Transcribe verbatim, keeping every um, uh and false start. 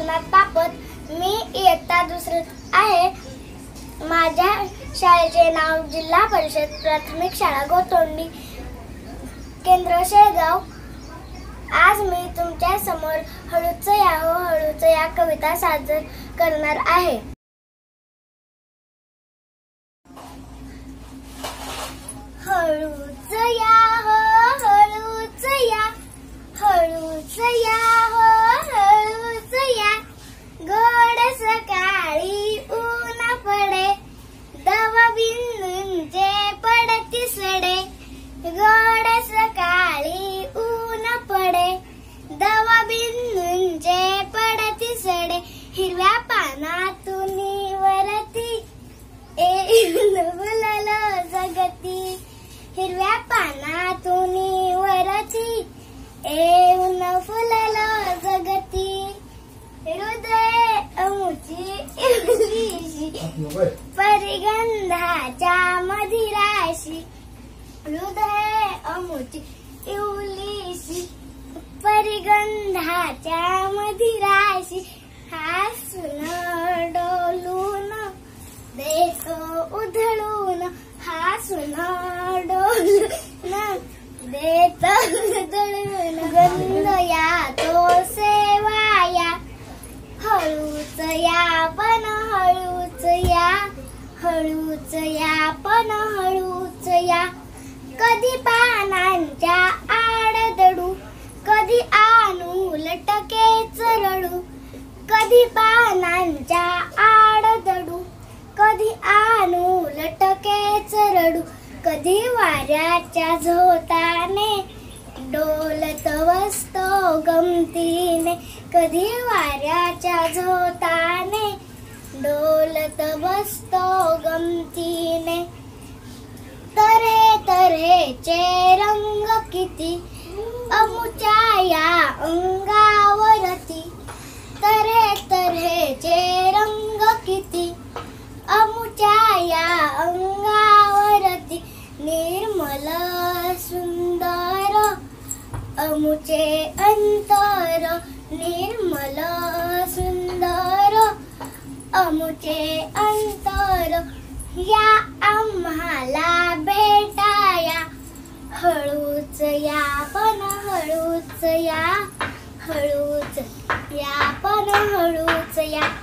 सोमनाथ बापत. मी इयत्ता दुसरीत आहे. माझ्या शाळेचे नाव जिल्हा परिषद प्राथमिक शाळा गोतोंडी केंद्र शेळगाव. आज मी तुमच्या समोर हळूच या हो हळूच या कविता सादर करणार आहे. हळूच या हो हळूच या हळूच या हो हळूच या, गोड सकाळी ऊन पडे, दवा बिंदूंचे पडती सडे. गोड सकाळी ऊन पडे, दवा बिंदूंचे पडती सडे. हिरव्या पानातून वरती येऊन फुललं जगती. हिरव्या पानातून वरती येऊन फुललं जगती. हृदय अमुची इवलीशी, परिगंधाच्या मधिराशी. हृदय अमुची इवलीशी, परिगंधाच्या मधिराशी. हासून डोलून देतो उधळून, हासून डोलून देतो उधळून. गंध या तो सेवाया, हळूच या पण हळूच या, हळूच या पण हळूच या. कधी पानांच्या आडदडू, कधी आणू लटकेच रडू. कधी पानांच्या आडदडू, कधी आणू लटकेच रडू. कधी वाऱ्याच्या झोताने डोलत बसतो गमतीने. कधी वाऱ्याच्या झोताने डोलत बसतो गमतीने. तऱ्हे तऱ्हेचे रंग किती अमुच्या या अंगावरती. तऱ्हे तऱ्हेचे रंग किती अमुच्या या अंगावरती. निर्मल सुंदर अमुचे अंतर, निर्मल सुंदर अमुचे अंतर. या आम्हाला भेटाया, हळूच या पण हळूच या, हळूच या पण हळूच या.